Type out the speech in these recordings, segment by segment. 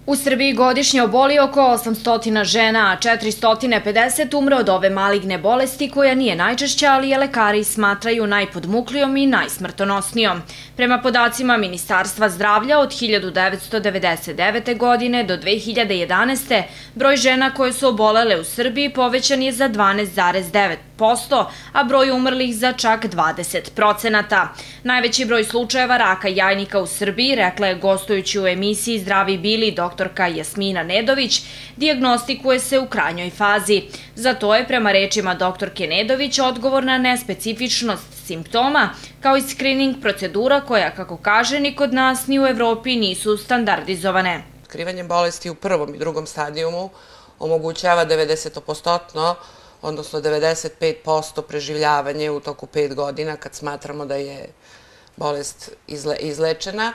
U Srbiji godišnje oboli oko 800 žena, a 450 umre od ove maligne bolesti koja nije najčešća, ali je lekari smatraju najpodmuklijom i najsmrtonosnijom. Prema podacima Ministarstva zdravlja od 1999. godine do 2011. broj žena koje su obolele u Srbiji povećan je za 12,9%, a broj umrlih za čak 20%. Najveći broj slučajeva raka jajnika u Srbiji, rekla je gostujući u emisiji Zdravi bili doktorka Jasmina Nedović, dijagnostikuje se u krajnjoj fazi. Za to je, prema rečima doktorke Nedović, odgovorna nespecifičnost simptoma, kao i skrining procedura koja, kako kaže, ni kod nas ni u Evropi nisu standardizovane. Otkrivanjem bolesti u prvom i drugom stadijumu omogućava 90%, odnosno 95% preživljavanje u toku 5 godina kad smatramo da je bolest izlečena.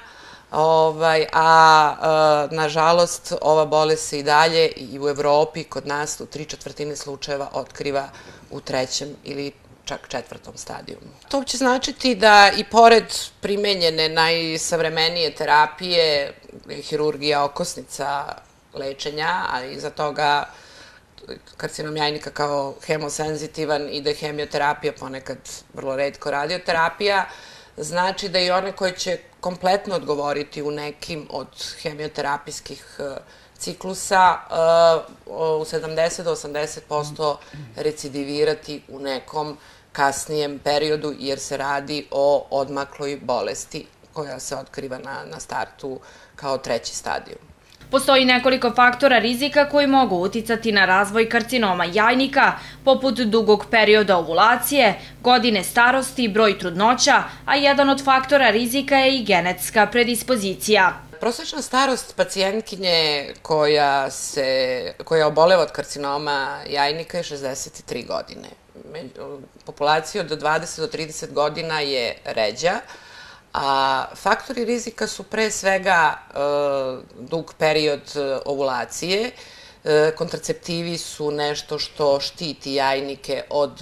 Nažalost, ova bolest se i dalje i u Evropi, kod nas, u 3/4 slučajeva otkriva u 3. ili čak 4. stadijumu. To će značiti da i pored primenjene najsavremenije terapije, hirurgija okosnica lečenja, a iza toga karcinom jajnika kao hemosenzitivan ide hemioterapija, ponekad vrlo retko radioterapija, znači da i one koje će kompletno odgovoriti u nekim od hemioterapijskih ciklusa u 70 do 80% recidivirati u nekom kasnijem periodu, jer se radi o odmakloj bolesti koja se otkriva na startu kao 3. stadijum. Postoji nekoliko faktora rizika koji mogu uticati na razvoj karcinoma jajnika, poput dugog perioda ovulacije, godine starosti, broj trudnoća, a jedan od faktora rizika je i genetska predispozicija. Prosečna starost pacijentkinje koja oboleva od karcinoma jajnika je 63 godine. Populacija od 20 do 30 godina je ređa, a faktori rizika su pre svega dug period ovulacije. Kontraceptivi su nešto što štiti jajnike od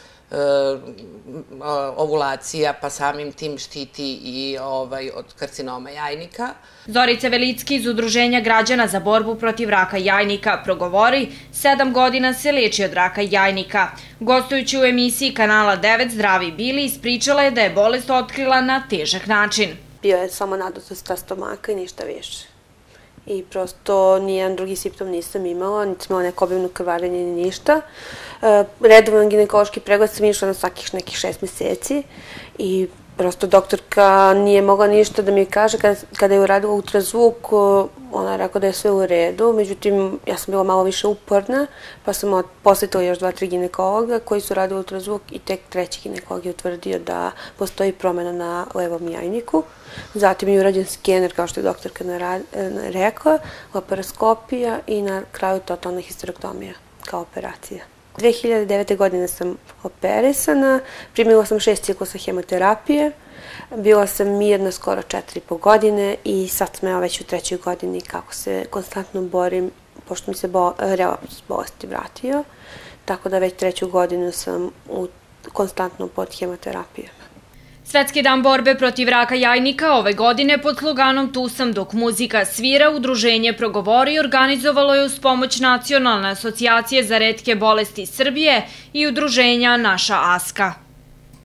ovulacija, pa samim tim štiti i od karcinoma jajnika. Zorica Velicki iz Udruženja građana za borbu protiv raka jajnika progovori, 7 godina se leči od raka jajnika. Gostujući u emisiji Kanala 9 Zdravi bili, ispričala je da je bolest otkrila na težak način. Bio je samo nadutostna stomaka i ništa više. I prosto nijedan drugi simptom nisam imala, niti sam imala neko obimno krvarenje ni ništa. Redovan ginekološki pregled sam išla na svakih nekih 6 meseci i prosto doktorka nije mogla ništa da mi kaže. Kada je uradila ultrazvuk, ona je rekla da je sve u redu, međutim ja sam bila malo više uporna, pa sam posjetila još 2-3 ginekologa koji su radili ultrazvuk i tek 3. ginekolog je utvrdio da postoji promjena na levom jajniku. Zatim je urađen skener, kao što je doktorka rekla, laparoskopija i na kraju totalna histerektomija kao operacija. 2009. godine sam operisana, primila sam 6 ciklusa hemoterapije, bila sam mirna skoro 4,5 godine i sad sam već u 3. godini kako se konstantno borim, pošto mi se relapsus bolesti vratio, tako da već 3. godinu sam konstantno pod hemoterapijom. Svetski dan borbe protiv raka jajnika ove godine pod sloganom Tu sam dok muzika svira Udruženje Progovori organizovalo je uz pomoć Nacionalne asocijacije za retke bolesti Srbije i Udruženja Naša Aska.